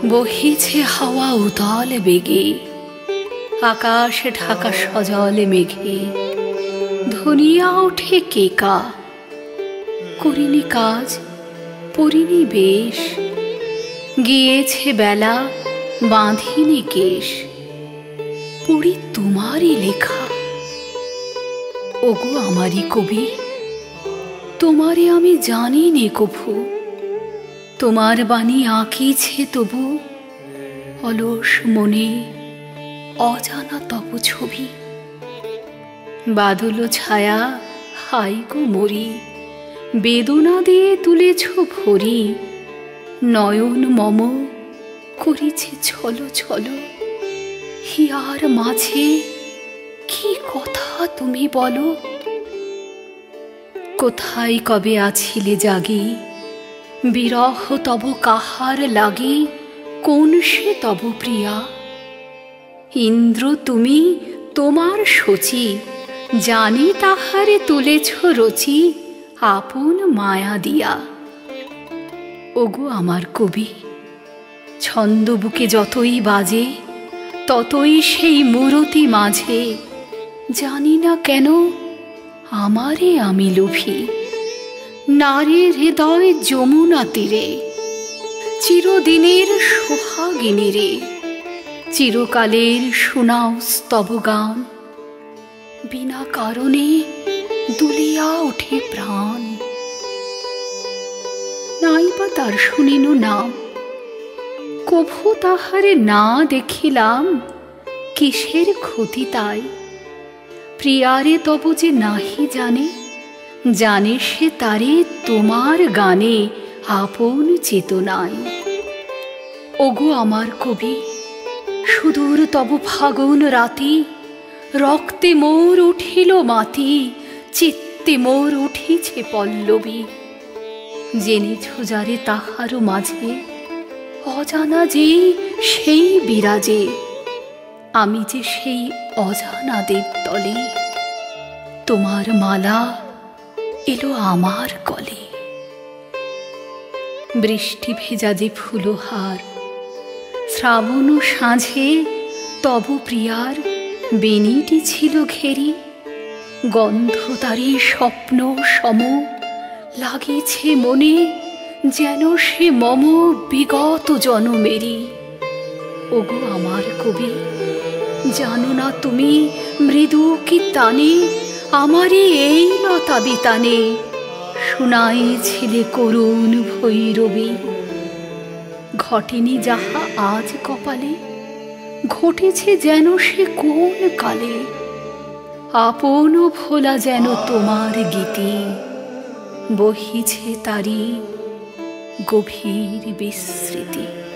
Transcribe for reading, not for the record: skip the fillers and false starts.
বহিছে হাওয়া উতাল বেগে, আকাশ ঢাকা সজল মেঘে। ধনিয়া ওঠে কেকা, করিনি কাজ পরিনি বেশ। গিয়েছে বেলা, বাঁধিনি কেশ, পড়ি তোমারই লেখা। ওগো আমারই কবি, তোমারে আমি জানি নে কভু। তোমার বাণী আঁকিছে তবু অলস মনে অজানা তব ছবি। বাদল ছায়া হাই গো মরি, বেদনা দিয়ে তুলেছ ভরি। নয়ন মম করিছে ছলো ছলো, হিয়ার মাঝে কি কথা তুমি বলো। কোথায় কবে আছিলে জাগি, বিরহ তব কাহার লাগি। কোন সে তব প্রিয়া? ইন্দ্র তুমি তোমার শচী, জানি তাহারে তুলেছ রচি আপন মায়া দিয়া। ওগো আমার কবি, ছন্দ বুকে যতই বাজে ততই সেই মূরতি মাঝে। জানি না কেন আমারে আমি লোভী, নারীর হৃদয় যমুনা তীরে। চিরদিনের সোহাগিনী রে, চিরকালের শোনাও স্তব গান। বিনা কারণে দুলিয়া ওঠে প্রাণ। নাইবা তার শুনিন নাম, কভু তাহারে না দেখিলাম। কিসের ক্ষতি তাই? প্রিয়ারে তব যে নাহি জানে, জানে সে তারে তোমার গানে আপন চেতনায়। ওগো আমার কবি, সুদূর তব ফাগুন রাতি। রক্তে মোর উঠিল মাতি, চিত্তে মোর উঠিছে পল্লবী। জেনেছ যারে তাহারও মাঝে, অজানা যে সেই বিরাজে। আমি যে সেই অজানা দেবতলে, তোমার মালা এলো আমার গলে। বৃষ্টি ভেজা যে ফুলহার, শ্রাবণ সাঁঝে তব প্রিয়ার বেনিটি ছিল ঘেরি। গন্ধ তারি স্বপ্ন সম লাগিছে মনে, যেন সে মম বিগত জনমেরি। ওগো আমার কবি, জানো না তুমি মৃদু কি তানে আমারে এই লতা বিতানে শুনাইছিলে করুণ ভৈরবী। ঘটেনি যাহা আজ কপালে, ঘটেছে যেন সে কোন কালে। আপন ভোলা যেন তোমার গীতি, বহিছে তারি গভীর বিস্মৃতি।